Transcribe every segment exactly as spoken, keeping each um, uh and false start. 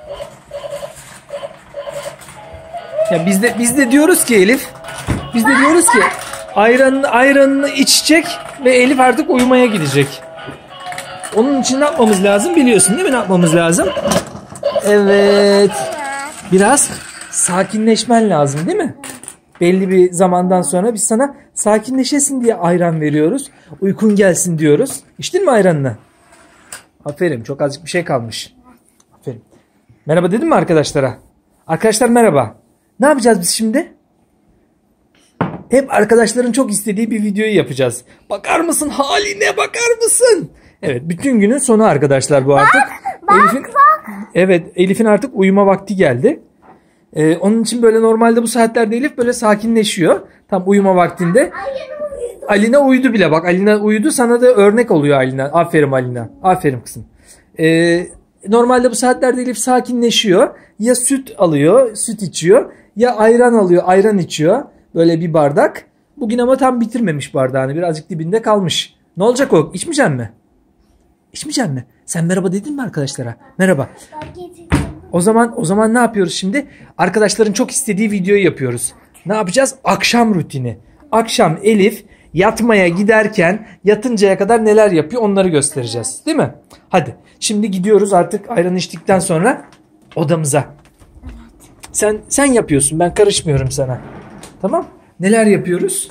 Ya biz de biz de diyoruz ki Elif, biz de diyoruz ki ayranını ayranını içecek ve Elif artık uyumaya gidecek. Onun için ne yapmamız lazım biliyorsun değil mi? Ne yapmamız lazım? Evet. Biraz sakinleşmen lazım değil mi? Belli bir zamandan sonra biz sana sakinleşesin diye ayran veriyoruz. Uykun gelsin diyoruz. İçtin mi ayranını? Aferin, çok azıcık bir şey kalmış. Aferin. Merhaba dedin mi arkadaşlara? Arkadaşlar merhaba. Ne yapacağız biz şimdi? Hep arkadaşların çok istediği bir videoyu yapacağız. Bakar mısın haline, bakar mısın? Evet, bütün günün sonu arkadaşlar bu artık. Bak, Elif'in, bak. evet, Elif'in artık uyuma vakti geldi. Ee, onun için böyle normalde bu saatlerde Elif böyle sakinleşiyor. Tam uyuma vaktinde. Alina uyudu bile, bak Alina uyudu, sana da örnek oluyor Alina. Aferin Alina. Aferin kızım. Ee, normalde bu saatlerde Elif sakinleşiyor. Ya süt alıyor, süt içiyor. Ya ayran alıyor, ayran içiyor. Böyle bir bardak. Bugün ama tam bitirmemiş bardağını. Birazcık dibinde kalmış. Ne olacak o? İçmeyecek mi? İçmeyecek mi? Sen merhaba dedin mi arkadaşlara? Merhaba. O zaman o zaman ne yapıyoruz şimdi? Arkadaşların çok istediği videoyu yapıyoruz. Ne yapacağız? Akşam rutini. Akşam Elif yatmaya giderken yatıncaya kadar neler yapıyor onları göstereceğiz. Değil mi? Hadi. Şimdi gidiyoruz artık ayran içtikten sonra odamıza. Sen sen yapıyorsun. Ben karışmıyorum sana. Tamam? Neler yapıyoruz?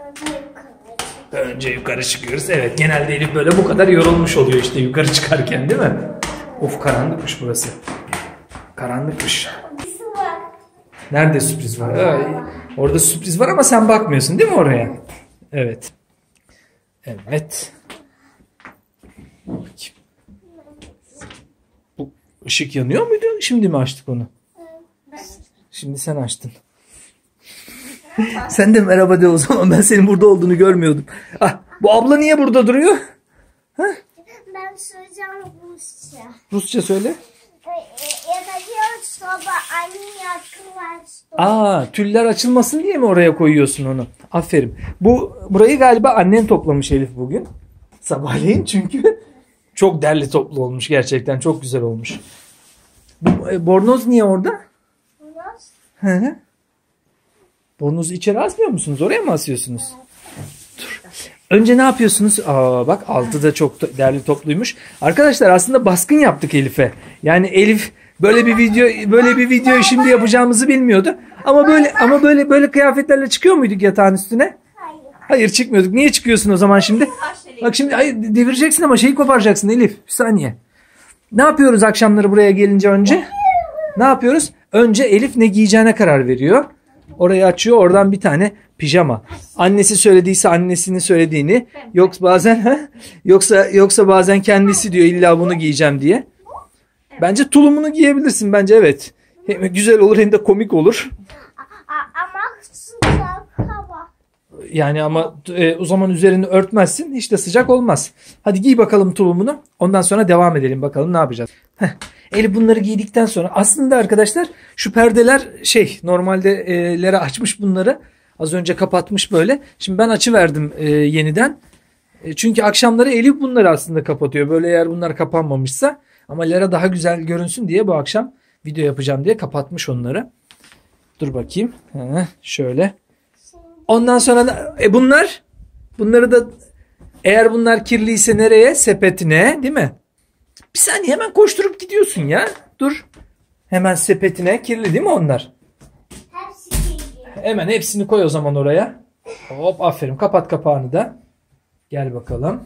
Önce yukarı çıkıyoruz. Evet, genelde Elif böyle bu kadar yorulmuş oluyor işte yukarı çıkarken değil mi? Of, karanlıkmış burası. Karanlıkmış. Nerede sürpriz var? Ay, orada sürpriz var ama sen bakmıyorsun değil mi oraya? Evet. Evet. Bu ışık yanıyor muydu? Şimdi mi açtık onu? Şimdi sen açtın. Sen de merhaba de o zaman. Ben senin burada olduğunu görmüyordum. Ah, bu abla niye burada duruyor? Ha? Ben söyleyeceğim Rusça. Rusça söyle. Aa, tüller açılmasın diye mi oraya koyuyorsun onu? Aferin. Bu burayı galiba annen toplamış Elif bugün. Sabahleyin çünkü çok derli toplu olmuş gerçekten. Çok güzel olmuş. Bu e, bornoz niye orada? Bornoz? Hı hı. Bornozu içeri asmıyor musunuz? Oraya mı asıyorsunuz? Dur. Önce ne yapıyorsunuz? Aa, bak altı da çok derli topluymuş. Arkadaşlar aslında baskın yaptık Elif'e. Yani Elif böyle bir video böyle bir videoyu şimdi yapacağımızı bilmiyordu. Ama böyle ama böyle böyle kıyafetlerle çıkıyor muyduk yatağın üstüne? Hayır. Hayır, çıkmıyorduk. Niye çıkıyorsun o zaman şimdi? Bak şimdi hayır, devireceksin ama şeyi koparacaksın Elif. Bir saniye. Ne yapıyoruz akşamları buraya gelince önce? Ne yapıyoruz? Önce Elif ne giyeceğine karar veriyor. Orayı açıyor, oradan bir tane pijama. Annesi söylediyse annesinin söylediğini, yoksa bazen yoksa yoksa bazen kendisi diyor illa bunu giyeceğim diye. Bence tulumunu giyebilirsin bence, evet. Hem güzel olur hem de komik olur. Ama sıcak hava. Yani ama e, o zaman üzerini örtmezsin, hiç de sıcak olmaz. Hadi giy bakalım tulumunu. Ondan sonra devam edelim bakalım ne yapacağız. Heh. Elif bunları giydikten sonra aslında arkadaşlar şu perdeler şey normalde e, Lera açmış bunları. Az önce kapatmış böyle. Şimdi ben açıverdim e, yeniden. E, çünkü akşamları Elif bunları aslında kapatıyor. Böyle eğer bunlar kapanmamışsa. Ama Lera daha güzel görünsün diye bu akşam video yapacağım diye kapatmış onları. Dur bakayım. Heh, şöyle. Ondan sonra da, e, bunlar bunları da eğer bunlar kirliyse nereye? Sepetine, değil mi? Bir saniye, hemen koşturup gidiyorsun ya. Dur. Hemen sepetine. Kirli değil mi onlar? Hepsi kirli. Hemen hepsini koy o zaman oraya. Hop, aferin. Kapat kapağını da. Gel bakalım.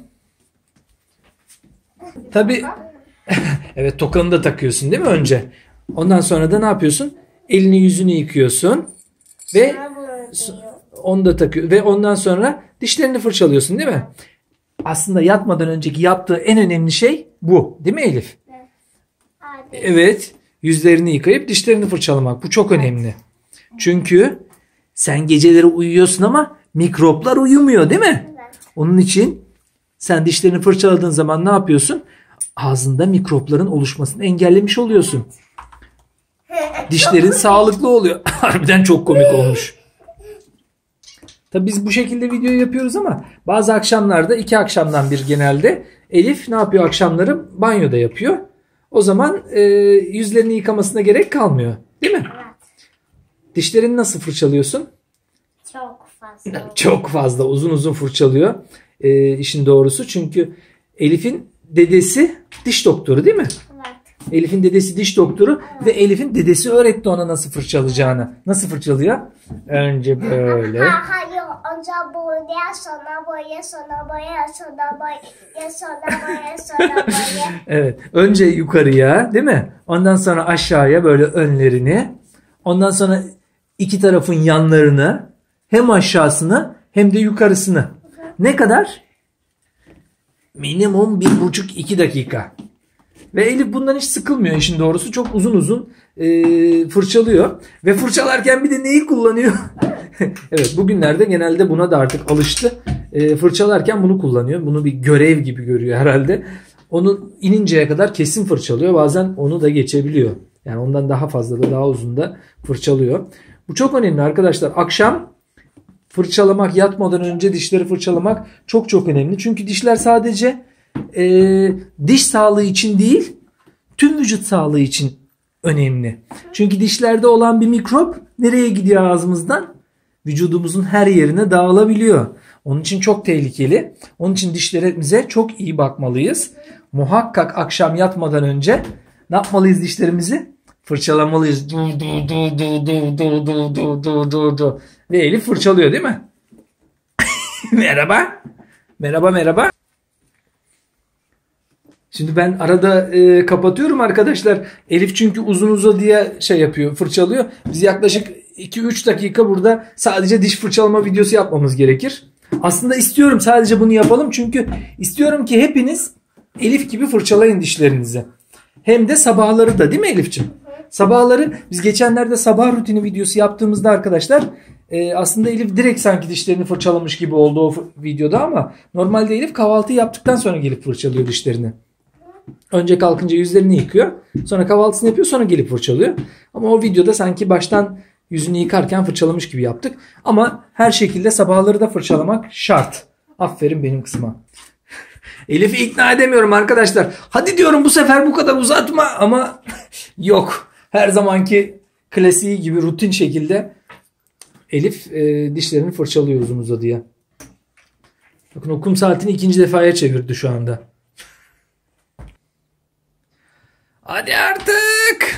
Tabii. Evet, tokanı da takıyorsun değil mi önce? Ondan sonra da ne yapıyorsun? Elini yüzünü yıkıyorsun. Ve onu da takıyor. Ve ondan sonra dişlerini fırçalıyorsun değil mi? Aslında yatmadan önceki yaptığı en önemli şey bu. Değil mi Elif? Evet. Evet. Yüzlerini yıkayıp dişlerini fırçalamak. Bu çok önemli. Çünkü sen geceleri uyuyorsun ama mikroplar uyumuyor değil mi? Evet. Onun için sen dişlerini fırçaladığın zaman ne yapıyorsun? Ağzında mikropların oluşmasını engellemiş oluyorsun. Dişlerin sağlıklı oluyor. Harbiden çok komik olmuş. Tabii biz bu şekilde video yapıyoruz ama bazı akşamlarda iki akşamdan bir genelde Elif ne yapıyor akşamları? Banyoda yapıyor. O zaman e, yüzlerini yıkamasına gerek kalmıyor. Değil mi? Evet. Dişlerini nasıl fırçalıyorsun? Çok fazla. Çok fazla uzun uzun fırçalıyor. E, işin doğrusu çünkü Elif'in dedesi diş doktoru değil mi? Evet. Elif'in dedesi diş doktoru ve Elif'in dedesi öğretti ona nasıl fırçalayacağını. Nasıl fırçalıyor? Önce böyle. Ha, hayır. Önce boya, sonra boya, sonra boya, sonra boya, sonra boya, sonra boya. Evet. Önce yukarıya değil mi? Ondan sonra aşağıya böyle önlerini. Ondan sonra iki tarafın yanlarını. Hem aşağısını hem de yukarısını. Ne kadar? Minimum bir buçuk iki dakika. Ve Elif bundan hiç sıkılmıyor işin doğrusu. Çok uzun uzun e, fırçalıyor. Ve fırçalarken bir de neyi kullanıyor? Evet, bugünlerde genelde buna da artık alıştı. E, fırçalarken bunu kullanıyor. Bunu bir görev gibi görüyor herhalde. Onu ininceye kadar kesin fırçalıyor. Bazen onu da geçebiliyor. Yani ondan daha fazla da daha uzun da fırçalıyor. Bu çok önemli arkadaşlar. Akşam fırçalamak, yatmadan önce dişleri fırçalamak çok çok önemli. Çünkü dişler sadece e, diş sağlığı için değil, tüm vücut sağlığı için önemli. Çünkü dişlerde olan bir mikrop nereye gidiyor ağzımızdan? Vücudumuzun her yerine dağılabiliyor. Onun için çok tehlikeli. Onun için dişlerimize çok iyi bakmalıyız. Muhakkak akşam yatmadan önce ne yapmalıyız dişlerimizi? Fırçalamalıyız. Du, du, du, du, du, du, du, du, du, du, du. Ve Elif fırçalıyor değil mi? Merhaba. Merhaba merhaba. Şimdi ben arada e, kapatıyorum arkadaşlar. Elif çünkü uzun uzadıya şey yapıyor, fırçalıyor. Biz yaklaşık iki üç dakika burada sadece diş fırçalama videosu yapmamız gerekir. Aslında istiyorum sadece bunu yapalım. Çünkü istiyorum ki hepiniz Elif gibi fırçalayın dişlerinizi. Hem de sabahları da değil mi Elif'ciğim? Sabahları biz geçenlerde sabah rutini videosu yaptığımızda arkadaşlar e, aslında Elif direkt sanki dişlerini fırçalamış gibi oldu o videoda ama normalde Elif kahvaltı yaptıktan sonra gelip fırçalıyor dişlerini. Önce kalkınca yüzlerini yıkıyor. Sonra kahvaltısını yapıyor. Sonra gelip fırçalıyor. Ama o videoda sanki baştan yüzünü yıkarken fırçalamış gibi yaptık. Ama her şekilde sabahları da fırçalamak şart. Aferin benim kızıma. Elif'i ikna edemiyorum arkadaşlar. Hadi diyorum bu sefer bu kadar uzatma ama yok. Her zamanki klasiği gibi rutin şekilde Elif e, dişlerini fırçalıyor uzun uzadıya. Bakın o kum saatini ikinci defaya çevirdi şu anda. Hadi artık.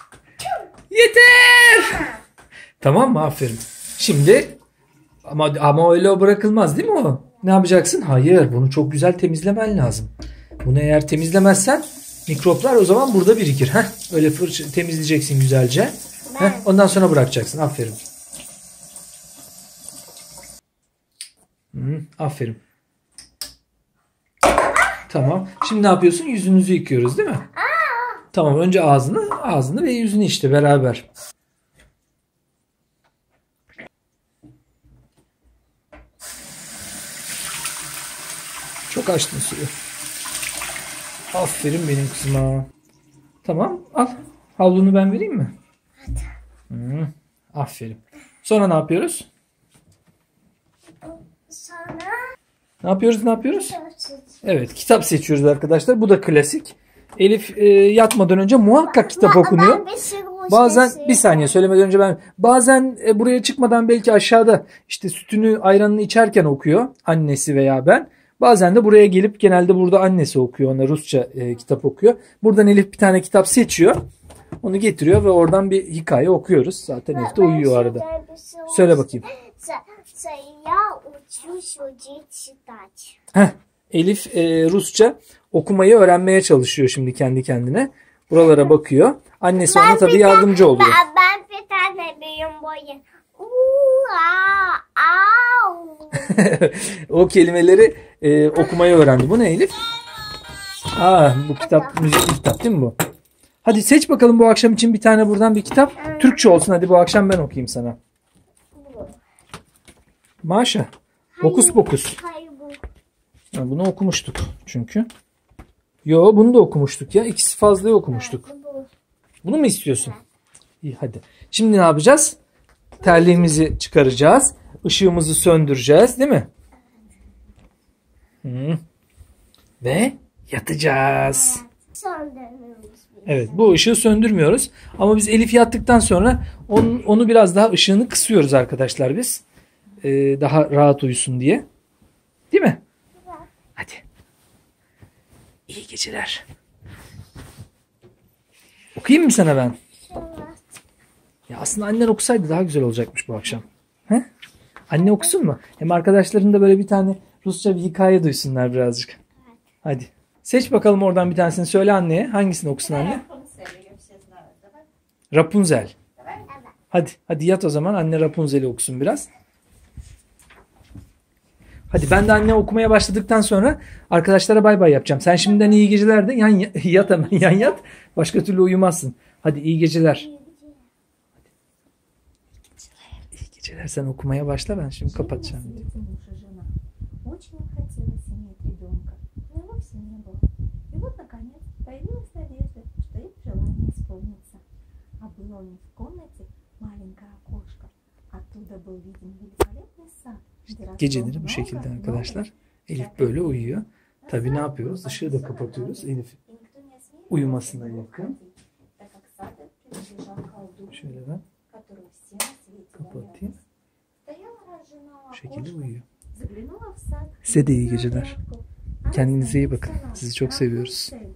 Yeter. Tamam mı? Aferin. Şimdi ama ama öyle o bırakılmaz değil mi o? Ne yapacaksın? Hayır, bunu çok güzel temizlemen lazım. Bunu eğer temizlemezsen mikroplar o zaman burada birikir. Heh, öyle fırça temizleyeceksin güzelce. Heh, ondan sonra bırakacaksın. Aferin. Hı, aferin. Tamam. Şimdi ne yapıyorsun? Yüzünüzü yıkıyoruz değil mi? Tamam, önce ağzını, ağzını ve yüzünü işte beraber. Çok açtın suyu. Aferin benim kızıma. Tamam, al. Havlunu ben vereyim mi? Hmm, aferin. Sonra ne yapıyoruz? Sonra Ne yapıyoruz? Ne yapıyoruz? Evet, kitap seçiyoruz arkadaşlar. Bu da klasik. Elif e, yatmadan önce muhakkak kitap okunuyor. Bazen bir saniye söylemeden önce ben bazen e, buraya çıkmadan belki aşağıda işte sütünü ayranını içerken okuyor annesi veya ben. Bazen de buraya gelip genelde burada annesi okuyor, ona Rusça e, kitap okuyor. Buradan Elif bir tane kitap seçiyor. Onu getiriyor ve oradan bir hikaye okuyoruz. Zaten Elif de uyuyor arada. Söyle bakayım. Heh, Elif e, Rusça okumayı öğrenmeye çalışıyor şimdi kendi kendine. Buralara bakıyor. Annesi ona tabii yardımcı oluyor. Ben, ben bir tane büyüğüm boyu. O kelimeleri e, okumayı öğrendi. Bu ne Elif? Aa, bu kitap müzikli kitap değil mi bu? Hadi seç bakalım bu akşam için bir tane buradan bir kitap. Türkçe olsun, hadi bu akşam ben okuyayım sana. Maşa. Hokus pokus. Hayır bu. Ha, bunu okumuştuk çünkü. Yo, bunu da okumuştuk ya. İkisi fazlayı okumuştuk. Bunu mu istiyorsun? İyi, hadi. Şimdi ne yapacağız? Terliğimizi çıkaracağız. Işığımızı söndüreceğiz değil mi? Hı. Ve yatacağız. Söndürmemiz Evet, bu ışığı söndürmüyoruz. Ama biz Elif yattıktan sonra onu, onu biraz daha ışığını kısıyoruz arkadaşlar biz. Ee, daha rahat uyusun diye. Değil mi? Hadi. İyi geceler. Okuyayım mı sana ben? Ya aslında annen okusaydı daha güzel olacakmış bu akşam. He? Anne okusun mu? Hem arkadaşların da böyle bir tane Rusça bir hikaye duysunlar birazcık. Hadi. Seç bakalım oradan bir tanesini söyle anneye. Hangisini okusun anne? Rapunzel. Hadi, hadi yat o zaman. Anne Rapunzel'i okusun biraz. Hadi ben de anne okumaya başladıktan sonra arkadaşlara bay bay yapacağım. Sen şimdiden iyi geceler de yan yat hemen yan yat. Başka türlü uyumazsın. Hadi iyi geceler. İyi geceler. Sen okumaya başla, ben şimdi kapatacağım. İşte geceleri bu şekilde arkadaşlar. Elif böyle uyuyor. Tabii ne yapıyoruz? Işığı da kapatıyoruz. Elif uyumasına yakın. Şöyle ben kapatayım. Bu şekilde uyuyor. Size de iyi geceler. Kendinize iyi bakın. Sizi çok seviyoruz.